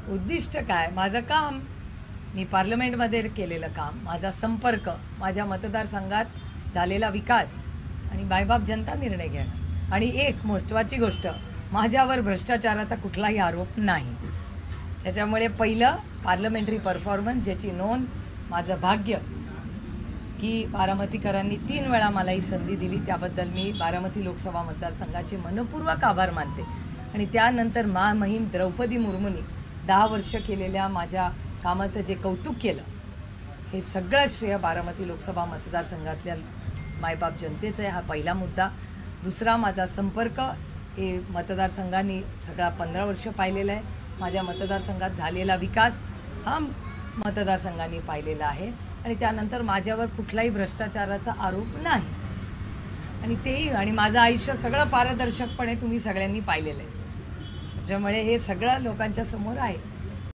उद्दिष्ट काय? माझं काम, मी पार्लमेंटमध्ये केलेलं काम, माझा संपर्क, माझ्या मतदारसंघात झालेला विकास आणि मायबाप जनता निर्णय घेणं. आणि एक महत्त्वाची गोष्ट, माझ्यावर भ्रष्टाचाराचा कुठलाही आरोप नाही. त्याच्यामुळे पहिलं पार्लमेंटरी परफॉर्मन्स, ज्याची नोंद, माझं भाग्य की बारामतीकरांनी 3 वेळा मला ही संधी दिली, त्याबद्दल मी बारामती लोकसभा मतदारसंघाचे मनपूर्वक आभार मानते. आणि त्यानंतर महिम द्रौपदी मुर्मूंनी 10 वर्ष केलेल्या माझ्या कामाचं जे कौतुक केलं, हे सगळं श्रेय बारामती लोकसभा मतदारसंघातल्या मायबाप जनतेचं आहे. हा पहिला मुद्दा. दुसरा, माझा संपर्क हे मतदारसंघांनी सगळा 15 वर्ष पाहिलेला आहे. माझ्या मतदारसंघात झालेला विकास हा मतदारसंघांनी पाहिलेला आहे. आणि त्यानंतर माझ्यावर कुठलाही भ्रष्टाचाराचा आरोप नाही. आणि तेही, आणि माझं आयुष्य सगळं पारदर्शकपणे तुम्ही सगळ्यांनी पाहिलेलं आहे. त्याच्यामुळे हे सगळं लोकांच्या समोर आहे.